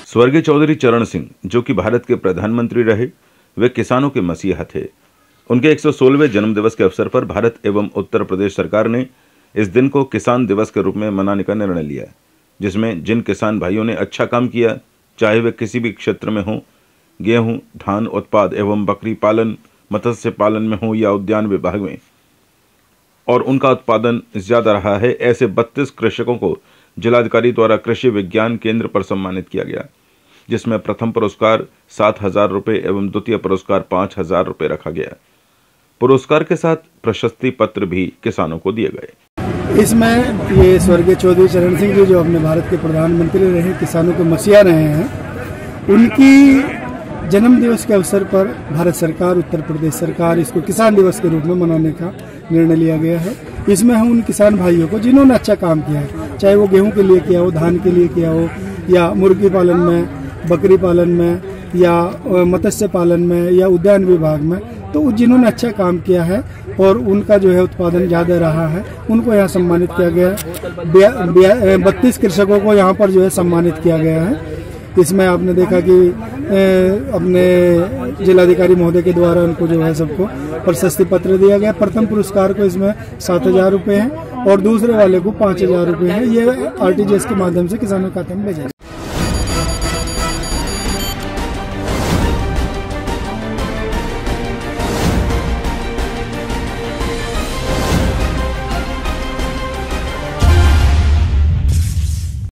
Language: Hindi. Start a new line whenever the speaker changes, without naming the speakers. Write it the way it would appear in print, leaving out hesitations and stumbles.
स्वर्गीय चौधरी चरण सिंह, जो कि भारत के प्रधानमंत्री रहे, वे किसानों के मसीहा थे। उनके 116वें जन्मदिवस के अवसर पर भारत एवं उत्तर प्रदेश सरकार ने इस दिन को किसान दिवस के रूप में मनाने का निर्णय लिया, जिसमें जिन किसान भाइयों ने अच्छा काम किया, चाहे वे किसी भी क्षेत्र में हों, गेहूं, धान उत्पाद एवं बकरी पालन, मत्स्य पालन में हो या उद्यान विभाग में, और उनका उत्पादन ज्यादा रहा है, ऐसे 32 कृषकों को जिलाधिकारी द्वारा कृषि विज्ञान केंद्र पर सम्मानित किया गया, जिसमें प्रथम पुरस्कार 7,000 रुपये एवं द्वितीय पुरस्कार 5,000 रुपये रखा गया। पुरस्कार के साथ प्रशस्ति पत्र भी किसानों को दिए गए।
इसमें ये स्वर्गीय चौधरी चरण सिंह जी, जो अपने भारत के प्रधानमंत्री रहे, किसानों के मसीहा रहे हैं, उनकी जन्म दिवस के अवसर पर भारत सरकार, उत्तर प्रदेश सरकार इसको किसान दिवस के रूप में मनाने का निर्णय लिया गया है। इसमें हम उन किसान भाइयों को जिन्होंने अच्छा काम किया है, चाहे वो गेहूं के लिए किया हो, धान के लिए किया हो, या मुर्गी पालन में, बकरी पालन में, या मत्स्य पालन में, या उद्यान विभाग में, तो जिन्होंने अच्छा काम किया है और उनका जो है उत्पादन ज़्यादा रहा है, उनको यहाँ सम्मानित किया गया है। 32 कृषकों को यहाँ पर जो है सम्मानित किया गया है। इसमें आपने देखा कि अपने जिलाधिकारी महोदय के द्वारा उनको जो है सबको प्रशस्ति पत्र दिया गया। प्रथम पुरस्कार को इसमें 7,000 रुपये हैं और दूसरे वाले को 5,000 रुपये हैं। ये RTGS के माध्यम से किसानों के खाते में भेजा